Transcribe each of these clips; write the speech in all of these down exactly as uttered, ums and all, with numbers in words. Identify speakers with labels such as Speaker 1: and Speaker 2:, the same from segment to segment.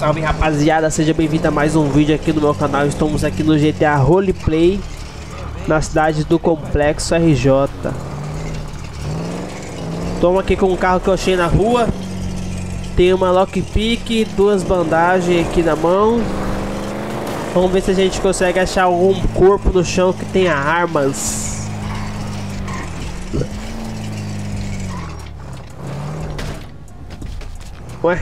Speaker 1: salve rapaziada, seja bem-vindo a mais um vídeo aqui no meu canal. Estamos aqui no G T A Roleplay, na cidade do Complexo R J. Estamos aqui com um carro que eu achei na rua. Tem uma lockpick, duas bandagens aqui na mão. Vamos ver se a gente consegue achar algum corpo no chão que tenha armas. Ué?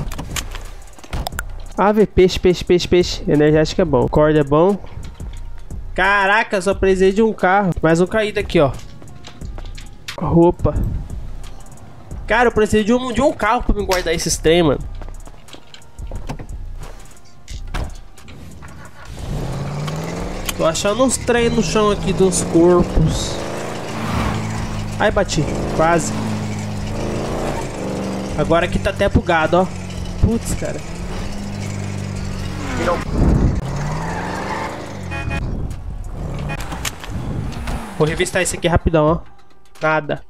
Speaker 1: Ave, peixe, peixe, peixe, peixe. Energético é bom. Corda é bom. Caraca, só precisei de um carro. Mais um caído aqui, ó. Roupa. Cara, eu preciso de um, de um carro pra me guardar esses trem, mano. Tô achando uns trem no chão aqui dos corpos. Ai, bati. Quase. Agora aqui tá até bugado, ó. Putz, cara. Vou revistar esse aqui rapidão, ó. Nada.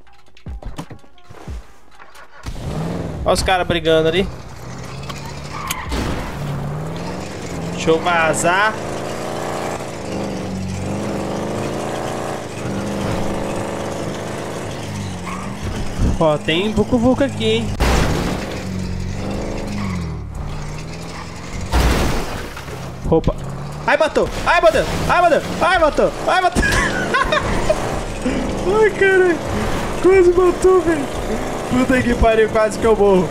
Speaker 1: Olha os caras brigando ali. Deixa eu vazar. Ó, tem vucu-vucu aqui, hein. Opa. Ai, matou. Ai, meu Deus. Ai, meu Deus. Ai, matou. Ai, matou. Ai, caralho. Quase matou, velho. Puta que pariu, quase que eu morro.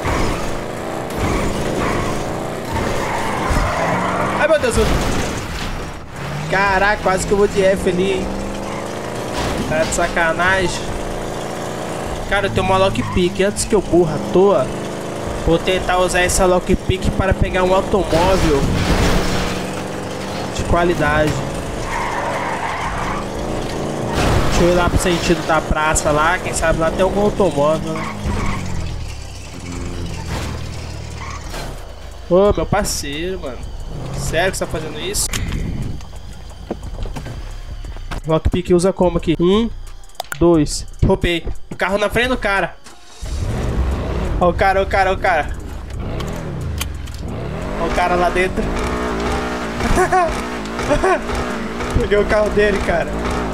Speaker 1: Ai, meu Deus. Caraca, quase que eu vou de F ali, hein. Tá de sacanagem. Cara, eu tenho uma lockpick. Antes que eu burra à toa, vou tentar usar essa lockpick para pegar um automóvel de qualidade. Deixa eu ir lá pro sentido da praça lá. Quem sabe lá tem algum automóvel, né? Ô, meu parceiro, mano. Sério que você tá fazendo isso? Lockpick usa como aqui? Um, dois. Roubei. O carro na frente do cara. Ó o cara, ó o cara, ó o cara. Ó o cara lá dentro. Peguei o carro dele, cara.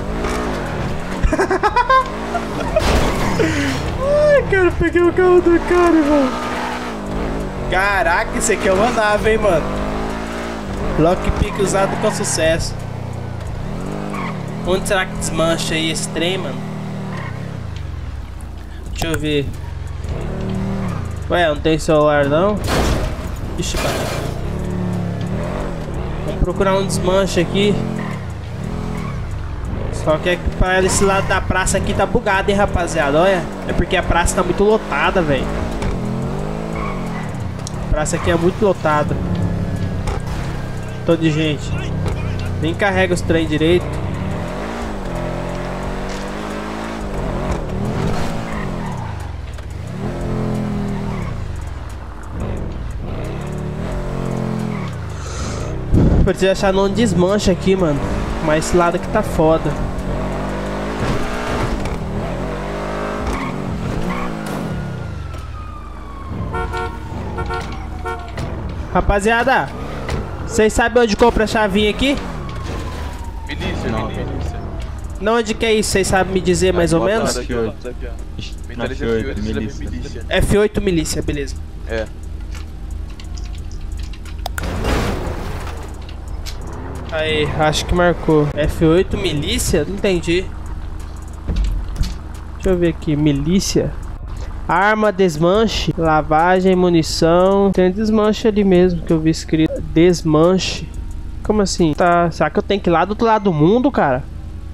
Speaker 1: Ai, cara, peguei o carro do cara, irmão. Caraca, isso aqui é uma nave, hein, mano. Lockpick usado com sucesso. Onde será que desmancha aí esse trem, mano? Deixa eu ver. Ué, não tem celular não? Ixi, cara. Vamos procurar um desmanche aqui. Só que é que para esse lado da praça aqui tá bugado, hein, rapaziada. Olha, é porque a praça tá muito lotada, velho. A praça aqui é muito lotada. Tô de gente. Nem carrega os trem direito. Preciso achar não desmancha aqui, mano. Mas esse lado aqui tá foda. Rapaziada, vocês sabem onde compra a chavinha aqui?
Speaker 2: Milícia, não, milícia.
Speaker 1: Não, onde que é isso? Vocês sabem me dizer mais ou menos?
Speaker 2: F oito, milícia.
Speaker 1: F oito milícia, beleza.
Speaker 2: É.
Speaker 1: Aí, acho que marcou. F oito milícia? Não entendi. Deixa eu ver aqui. Milícia. Arma, desmanche, lavagem, munição. Tem desmanche ali mesmo que eu vi escrito. Desmanche. Como assim? Tá. Será que eu tenho que ir lá do outro lado do mundo, cara?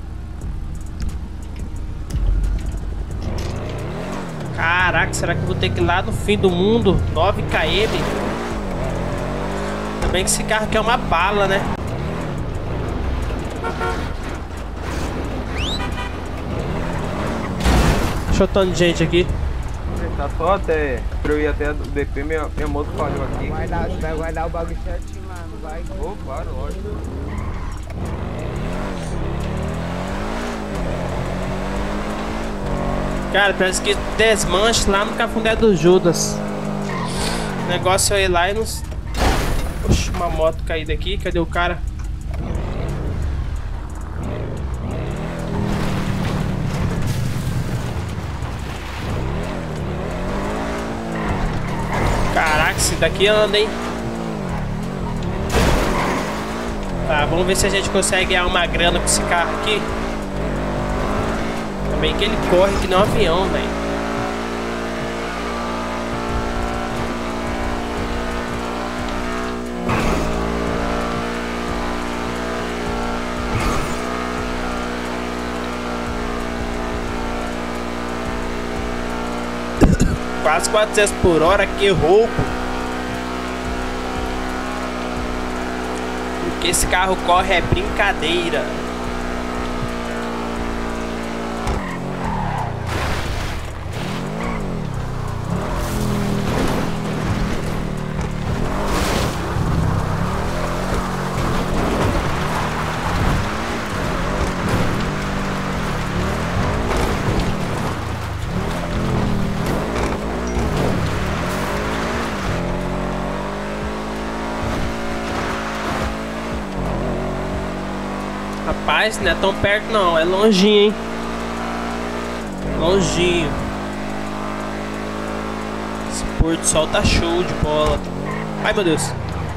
Speaker 1: Caraca, será que eu vou ter que ir lá no fim do mundo? nove quilômetros? Também que esse carro aqui é uma bala, né? Deixa eu tanto de gente aqui.
Speaker 3: Tá só até pra eu ir até do D P, minha, minha moto falhou aqui.
Speaker 4: Vai dar, vai guardar o bagulho certinho lá, não vai?
Speaker 3: Ô, claro, lógico.
Speaker 1: Cara, parece que desmanche lá no Cafundé do Judas. O negócio é ir lá e não, Oxe, uma moto caída aqui. Cadê o cara? Caraca, esse daqui anda, hein? Tá, vamos ver se a gente consegue ganhar uma grana com esse carro aqui. Também que ele corre que nem um avião, velho. Quase quatrocentos por hora, que roubo. O que esse carro corre é brincadeira. Rapaz, não é tão perto não, é longinho, hein? Longinho. Esse pôr do sol tá show de bola. Ai, meu Deus.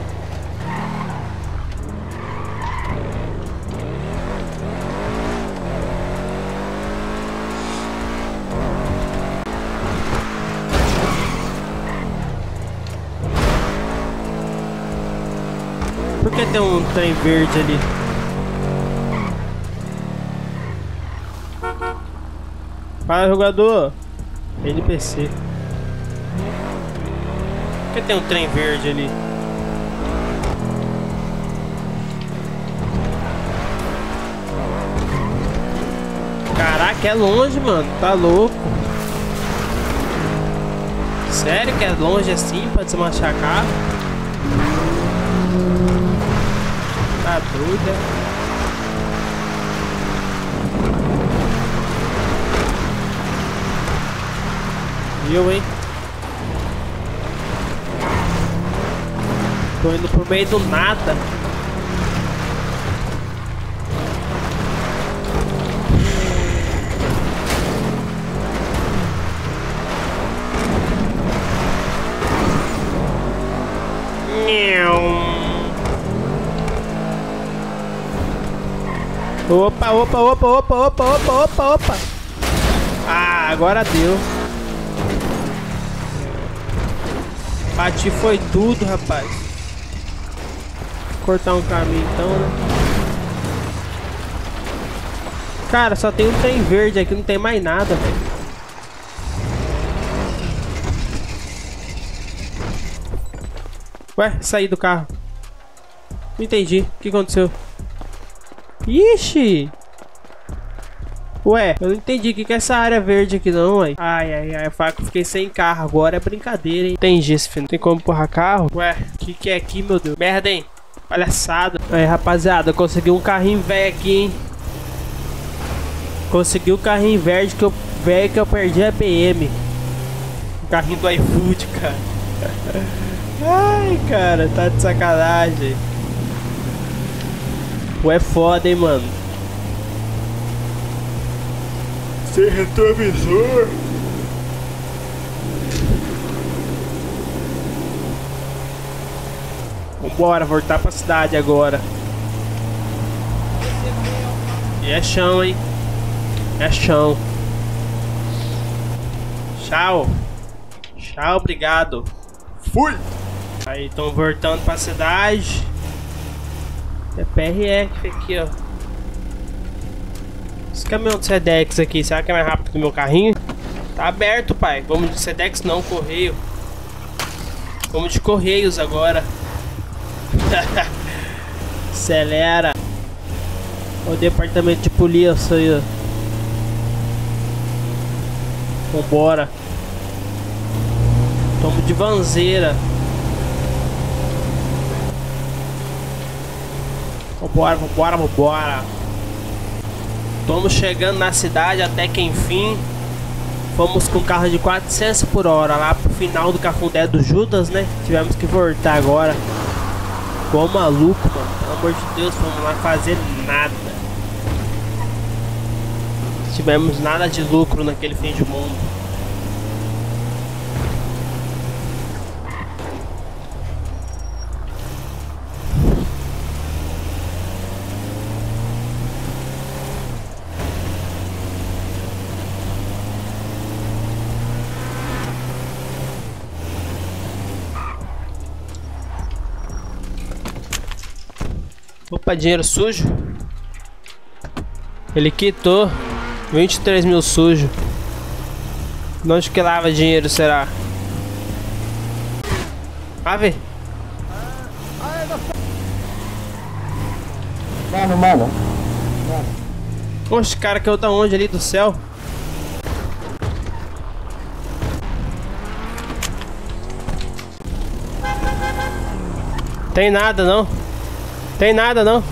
Speaker 1: Por que tem um trem verde ali? Fala, jogador. N P C. Por que tem um trem verde ali? Caraca, é longe, mano. Tá louco. Sério que é longe assim pra desmanchar carro? Tá doido, é? Eu, hein? Tô indo pro meio do nada. Opa, opa, opa, opa, opa, opa, opa, opa. Ah, agora deu. Bati foi tudo, rapaz. Vou cortar um caminho então, né? Cara, só tem um trem verde aqui, não tem mais nada, velho. Ué, saí do carro. Não entendi. O que aconteceu? Ixi! Ué, eu não entendi o que, que é essa área verde aqui não, ué. Ai, ai, ai, faca, eu fiquei sem carro agora, é brincadeira, hein. Entendi esse filho, não tem como empurrar carro? Ué, o que que é aqui, meu Deus? Merda, hein. Palhaçada. Aí, rapaziada, eu consegui um carrinho velho aqui, hein. Consegui um carrinho verde que eu, velho que eu perdi a B M. O carrinho do iFood, cara. Ai, cara, tá de sacanagem. Ué, foda, hein, mano. Sem retrovisor. Vambora, voltar pra cidade agora. E é chão, hein? É chão. Tchau. Tchau, obrigado. Fui. Aí, estão voltando pra cidade. É P R F aqui, ó. Esse caminhão de Sedex aqui, será que é mais rápido que o meu carrinho? Tá aberto, pai. Vamos de Sedex não, correio. Vamos de Correios agora. Acelera. O departamento de polícia aí, ó. Vambora. Tamo de vanzeira. Vambora, vambora, vambora. Estamos chegando na cidade até que enfim. Fomos com carro de quatrocentos por hora lá pro final do Cafundé do Judas, né? Tivemos que voltar agora. igual maluco, mano. Pelo amor de Deus, vamos lá fazer nada. Não tivemos nada de lucro naquele fim de mundo. Opa, dinheiro sujo. Ele quitou vinte e três mil sujo. De onde que lava dinheiro, será? Ave.
Speaker 5: Mano, mano.
Speaker 1: Oxe, cara, que eu da onde ali do céu? Tem nada não. Tem nada não.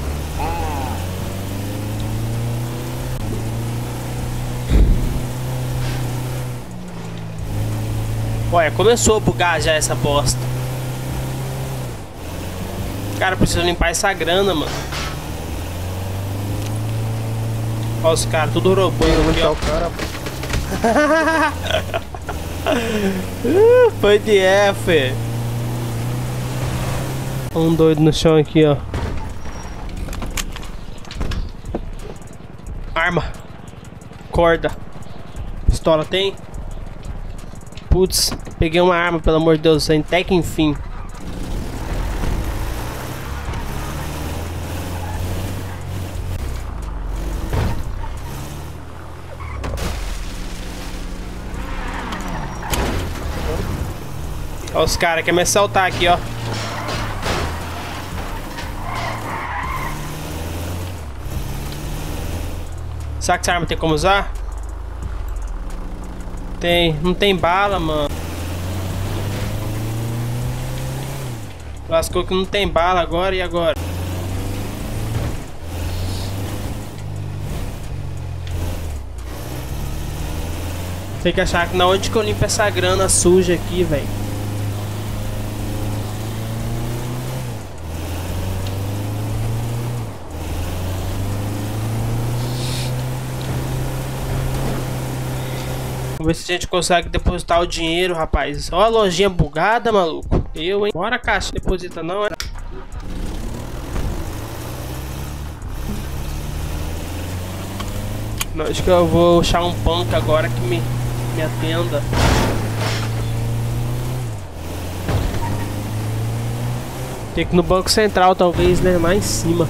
Speaker 1: Olha, começou a bugar já essa bosta. Cara, preciso limpar essa grana, mano. Olha os caras, tudo roubando aqui, ó. uh, foi de F. Um doido no chão aqui, ó. Arma. Corda. Pistola tem? Putz, peguei uma arma, pelo amor de Deus, até que enfim. Olha os caras, querem me assaltar aqui, ó. Será que essa arma tem como usar? Tem, não tem bala, mano. Lascou que não tem bala agora, e agora? Tem que achar que na onde que eu limpo essa grana suja aqui, velho. Vamos ver se a gente consegue depositar o dinheiro, rapaz. Olha a lojinha bugada, maluco. Eu, hein? Bora, caixa. Deposita não, é? Não, acho que eu vou achar um punk agora que me, me atenda. Tem que ir no Banco Central, talvez, né? Lá em cima.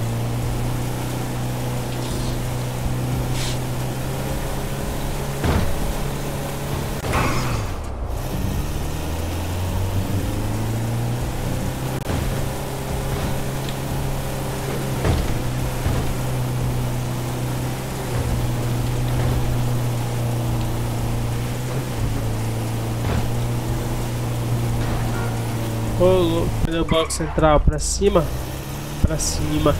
Speaker 1: Rolou. Cadê o Banco Central? Pra cima? Pra cima.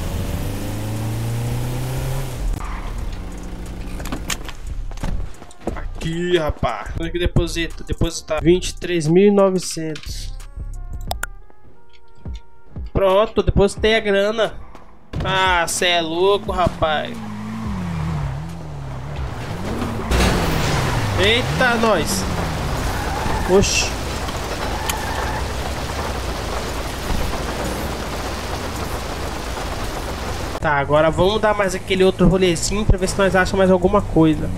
Speaker 1: Aqui, rapaz. Onde que deposita? Depositar vinte e três mil e novecentos. Pronto, depositei a grana. Ah, cê é louco, rapaz. Eita, nós. Oxi. Tá, agora vamos dar mais aquele outro rolezinho pra ver se nós achamos mais alguma coisa.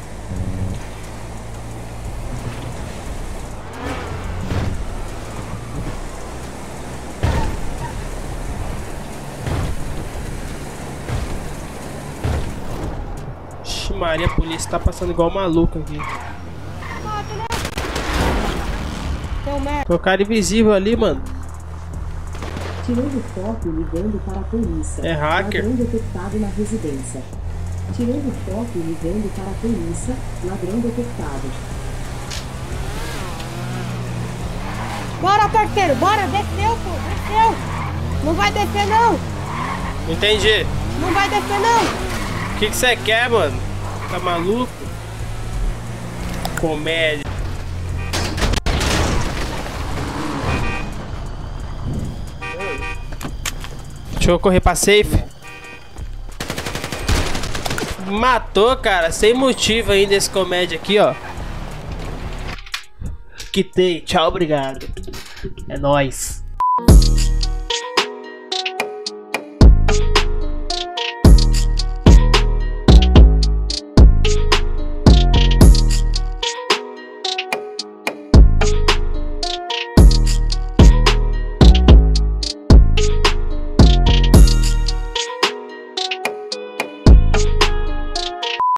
Speaker 1: Ixi, Maria, a polícia tá passando igual maluco aqui. Tem um cara invisível ali, mano.
Speaker 6: Tirando foto ligando para a polícia.
Speaker 1: É hacker.
Speaker 6: Ladrão detectado na residência. Tirando foto ligando para a polícia. Ladrão detectado.
Speaker 7: Bora, parceiro, bora, desceu, pô, desceu. Não vai descer, não.
Speaker 1: Entendi.
Speaker 7: Não vai descer, não.
Speaker 1: O que que você quer, mano? Tá maluco? Comédia. Deixa eu correr pra safe. Matou, cara, sem motivo ainda esse comédia aqui, ó. Quitei, tchau, obrigado. É nóis.